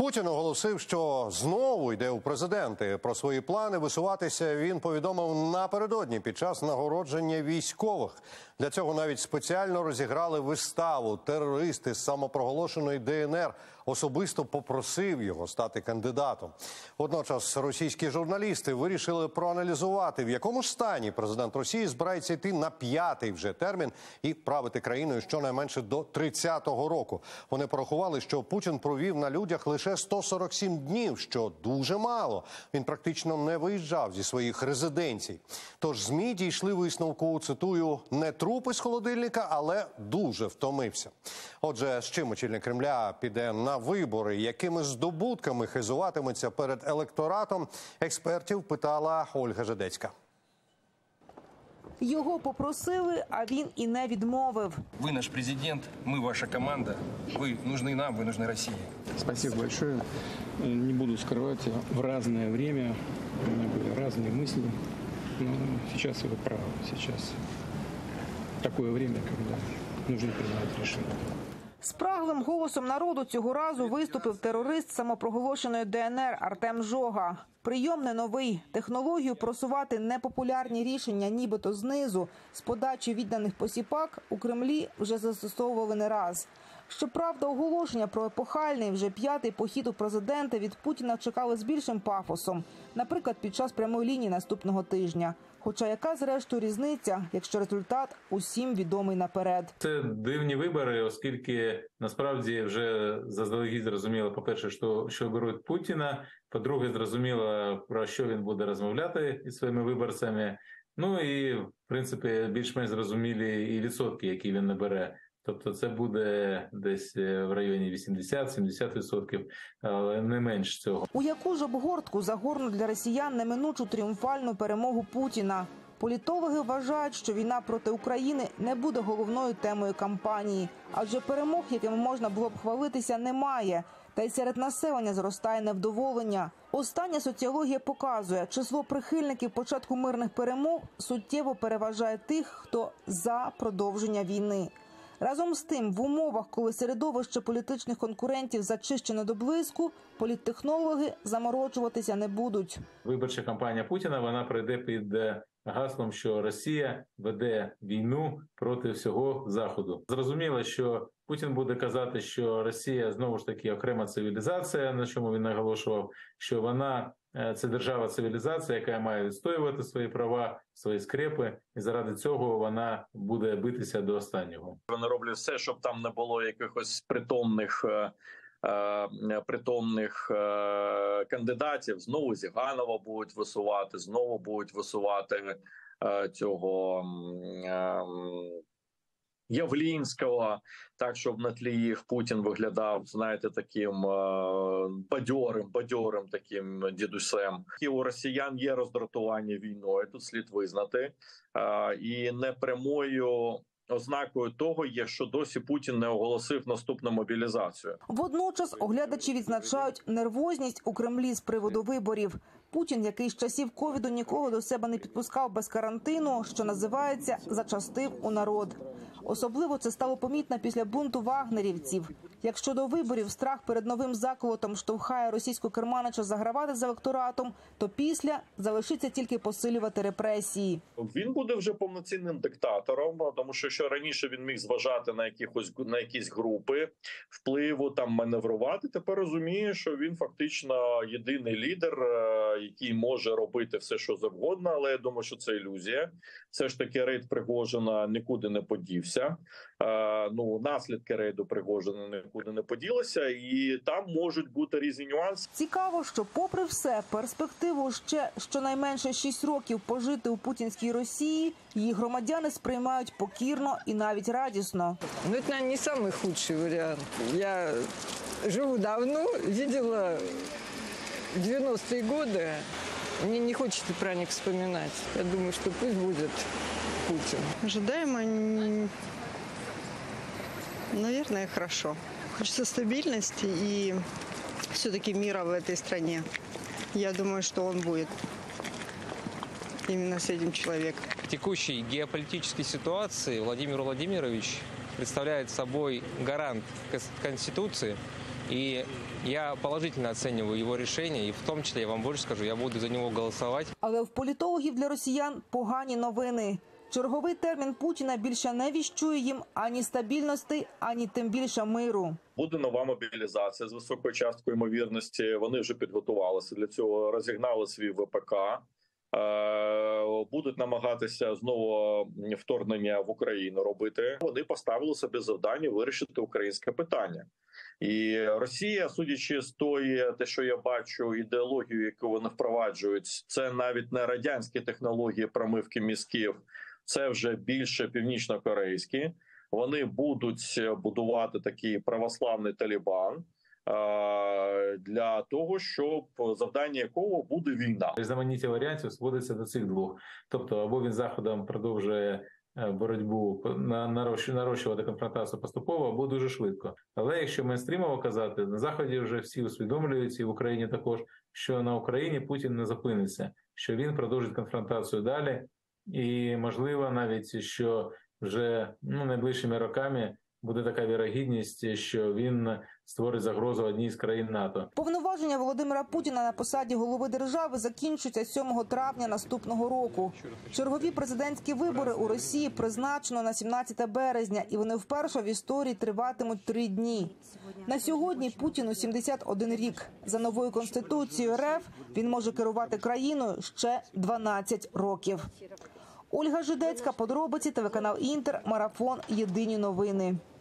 Путін оголосив, що знову йде у президенти. Про свої плани висуватися він повідомив напередодні під час нагородження військових. Для цього навіть спеціально розіграли виставу. Терорист із самопроголошеної ДНР особисто попросив його стати кандидатом. Водночас російські журналісти вирішили проаналізувати, в якому стані президент Росії збирається йти на 5-й вже термін і правити країною щонайменше до 30-го року. Вони порахували, що Путін провів на людях лише 147 днів, що дуже мало. Він практично не виїжджав зі своїх резиденцій. Тож ЗМІ дійшли висновку, цитую, не труп із холодильника, але дуже втомився. Отже, з чим очільник Кремля піде на вибори, якими здобутками хизуватиметься перед електоратом, експертів питала Ольга Жедецька. Його попросили, а він і не відмовив. Ви наш президент, ми ваша команда. Ви нужны нам, ви нужны Росії. Спасибо большое. Не буду скрывать, в разное время у меня были разные мысли. Но сейчас вы правы. Сейчас такое время, когда нужно принимать решение. Спраглим голосом народу цього разу виступив терорист самопроголошеної ДНР Артем Жога. Прийом не новий. Технологію просувати непопулярні рішення нібито знизу, з подачі відданих посіпак, у Кремлі вже застосовували не раз. Щоправда, оголошення про епохальний вже 5-й похід у президенти від Путіна чекали з більшим пафосом. Наприклад, під час прямої лінії наступного тижня. Хоча яка, зрештою, різниця, якщо результат усім відомий наперед? Це дивні вибори, оскільки насправді вже заздалегідь зрозуміло, по-перше, що беруть Путіна, по-друге, зрозуміло, про що він буде розмовляти із своїми виборцями, ну і, в принципі, більш-менш зрозумілі і відсотки, які він набере. Тобто це буде десь в районі 80-70%, але не менш цього. У яку ж обгортку загорнуть для росіян неминучу тріумфальну перемогу Путіна? Політологи вважають, що війна проти України не буде головною темою кампанії, адже перемог, якими можна було б хвалитися, немає. Та й серед населення зростає невдоволення. Остання соціологія показує, число прихильників початку мирних перемог суттєво переважає тих, хто за продовження війни. Разом з тим, в умовах, коли середовище політичних конкурентів зачищено до блиску, політтехнологи заморочуватися не будуть. Виборча кампанія Путіна, вона пройде під гаслом, що Росія веде війну проти всього Заходу. Зрозуміло, що Путін буде казати, що Росія знову ж таки окрема цивілізація, на чому він наголошував, що вона це держава-цивілізація, яка має відстоювати свої права, свої скрепи, і заради цього вона буде битися до останнього. Вони роблять все, щоб там не було якихось притомних кандидатів. Знову Зіганова будуть висувати, знову будуть висувати цього Явлінського, так, щоб на тлі їх Путін виглядав, знаєте, таким бадьорим таким дідусем. І у росіян є роздратування війною, тут слід визнати, і непрямою ознакою того є, що досі Путін не оголосив наступну мобілізацію. Водночас оглядачі відзначають нервозність у Кремлі з приводу виборів. Путін, який з часів ковіду нікого до себе не підпускав без карантину, що називається, зачастив у народ. Особливо це стало помітно після бунту вагнерівців. Якщо до виборів страх перед новим заколотом штовхає російського керманича загравати з електоратом, то після залишиться тільки посилювати репресії. Він буде вже повноцінним диктатором, тому що раніше він міг зважати на якісь групи впливу, там маневрувати. Тепер розуміє, що він фактично єдиний лідер, який може робити все, що завгодно, але я думаю, що це ілюзія. Все ж таки рейд Пригожина нікуди не подівся. Наслідки рейду Пригожина нікуди не поділися, і там можуть бути різні нюанси. Цікаво, що попри все, перспективу ще щонайменше 6 років пожити у путінській Росії її громадяни сприймають покірно і навіть радісно. Ну, это, наверное, не самый худший вариант. Я живу давно, видела 90-е годы. Мне не хочется про них вспоминать. Я думаю, что пусть будет Путин. Ожидаемо, наверное, хорошо. Хочется стабильности и все-таки мира в этой стране. Я думаю, что он будет именно с этим человеком. В текущей геополитической ситуации Владимир Владимирович представляет собой гарант Конституции И я положительно оцениваю его решение, и в том числе, я вам больше скажу, я буду за него голосовать. Але в політологів для росіян погані новини. Черговий термін Путіна більше не віщує їм ані стабільності, ані тим більше миру. Буде нова мобілізація з високою часткою ймовірності. Вони вже підготувалися для цього, розігнали свій ВПК. Будуть намагатися знову вторгнення в Україну робити. Вони поставили собі завдання вирішити українське питання. І Росія, судячи з тої, те, що я бачу, ідеологію, яку вони впроваджують, це навіть не радянські технології промивки мізків, це вже більше північно-корейські. Вони будуть будувати такий православний Талібан для того, щоб завдання якого буде війна. Різноманіття варіантів зводиться до цих двох. Тобто, або він Заходом продовжує боротьбу, нарощувати конфронтацію поступово, або дуже швидко. Але якщо мейнстрімово казати, на Заході вже всі усвідомлюють, і в Україні також, що на Україні Путін не зупиниться, що він продовжить конфронтацію далі, і можливо навіть, що вже найближчими роками буде така вірогідність, що він створить загрозу одній з країн НАТО. Повноваження Володимира Путіна на посаді голови держави закінчуються 7 травня наступного року. Чергові президентські вибори у Росії призначено на 17 березня, і вони вперше в історії триватимуть 3 дні. На сьогодні Путіну 71 рік. За новою конституцією РФ він може керувати країною ще 12 років. Ольга Жидецька, подробиці, телеканал Інтер, Марафон, Єдині новини.